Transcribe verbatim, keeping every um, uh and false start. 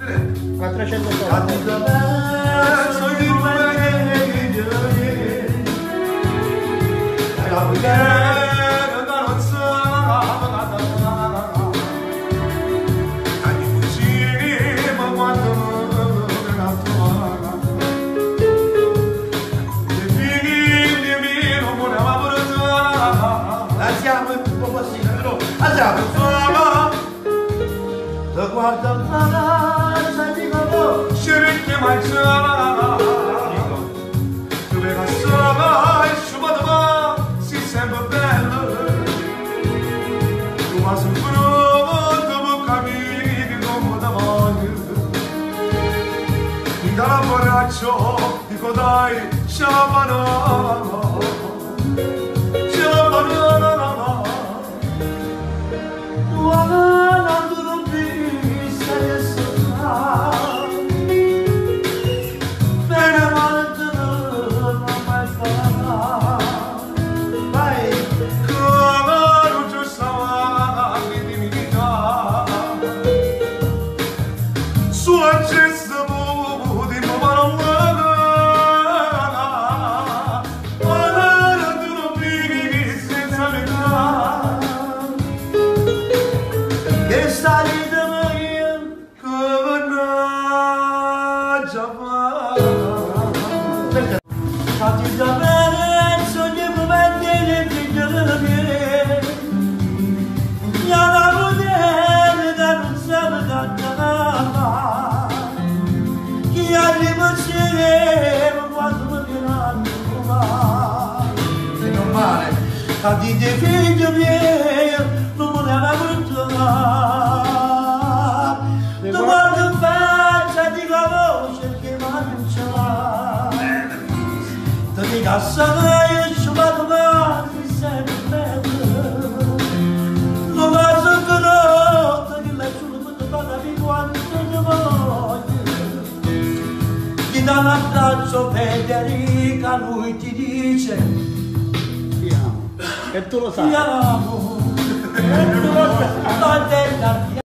A trecento soldi. Da guarda la dico cerchi mai sarà dove va sola e sciupata si sembra bello tu ma sul pronto può capire come da voglio mi dà l'abbraccio dico dai sciapano sciapano Fatti da bene, sogni momenti di figlio mie. Io la voglio da non sape cantare. Chi arriva insieme quando mi viene e non male, fatti di figlio mie, non me ne la buttare. Tu quando faccia di la voce che mi annuncia. Ti cassa io sciupato ma mi sembra bello non la so conosco che la sciupato ma mi quanto ti voglio ti dà un abbraccio Federica lui ti dice Ti amo. E tu lo sai. ti amo e tu lo sai